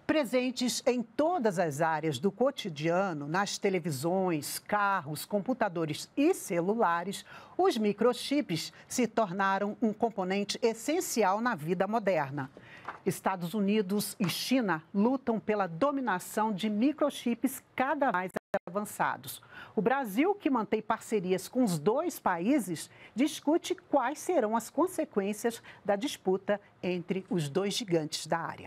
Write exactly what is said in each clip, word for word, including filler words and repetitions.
Presentes em todas as áreas do cotidiano, nas televisões, carros, computadores e celulares, os microchips se tornaram um componente essencial na vida moderna. Estados Unidos e China lutam pela dominação de microchips cada vez mais avançados. O Brasil, que mantém parcerias com os dois países, discute quais serão as consequências da disputa entre os dois gigantes da área.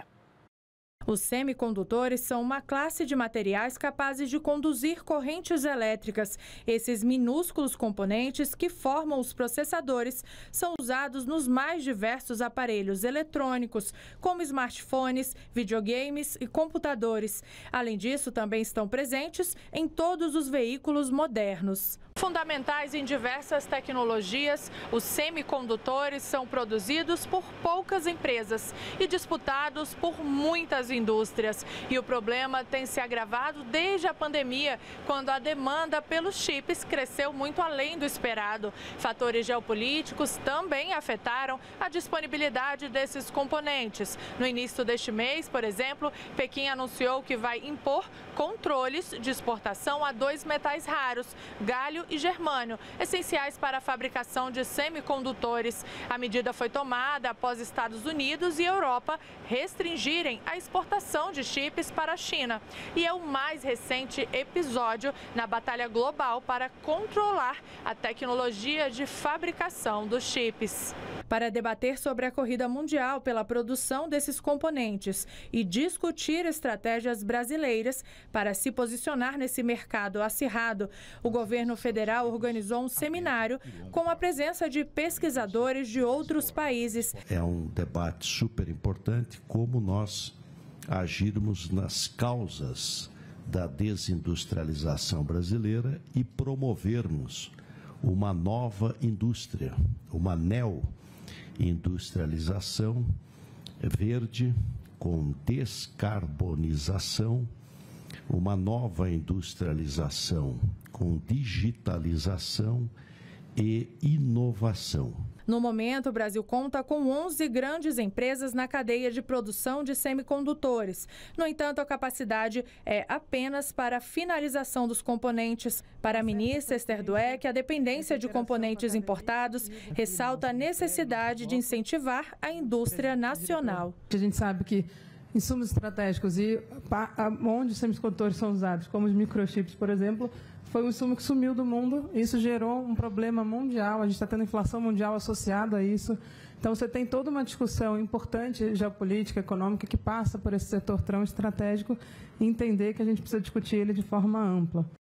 Os semicondutores são uma classe de materiais capazes de conduzir correntes elétricas. Esses minúsculos componentes que formam os processadores são usados nos mais diversos aparelhos eletrônicos, como smartphones, videogames e computadores. Além disso, também estão presentes em todos os veículos modernos. Fundamentais em diversas tecnologias, os semicondutores são produzidos por poucas empresas e disputados por muitas indústrias. E o problema tem se agravado desde a pandemia, quando a demanda pelos chips cresceu muito além do esperado. Fatores geopolíticos também afetaram a disponibilidade desses componentes. No início deste mês, por exemplo, Pequim anunciou que vai impor controles de exportação a dois metais raros, galho e germânio, essenciais para a fabricação de semicondutores. A medida foi tomada após Estados Unidos e Europa restringirem a exportação de chips para a China. E é o mais recente episódio na batalha global para controlar a tecnologia de fabricação dos chips. Para debater sobre a corrida mundial pela produção desses componentes e discutir estratégias brasileiras para se posicionar nesse mercado acirrado, o governo federal organizou um seminário com a presença de pesquisadores de outros países. É um debate super importante como nós agirmos nas causas da desindustrialização brasileira e promovermos uma nova indústria, uma neo-industrialização verde com descarbonização, uma nova industrialização com digitalização e inovação. No momento, o Brasil conta com onze grandes empresas na cadeia de produção de semicondutores. No entanto, a capacidade é apenas para a finalização dos componentes. Para a ministra Esther Dweck, a dependência de componentes importados ressalta a necessidade de incentivar a indústria nacional. A gente sabe que insumos estratégicos e onde os semicondutores são usados, como os microchips, por exemplo, foi um insumo que sumiu do mundo. Isso gerou um problema mundial. A gente está tendo inflação mundial associada a isso. Então, você tem toda uma discussão importante, geopolítica, econômica, que passa por esse setor tão estratégico e entender que a gente precisa discutir ele de forma ampla.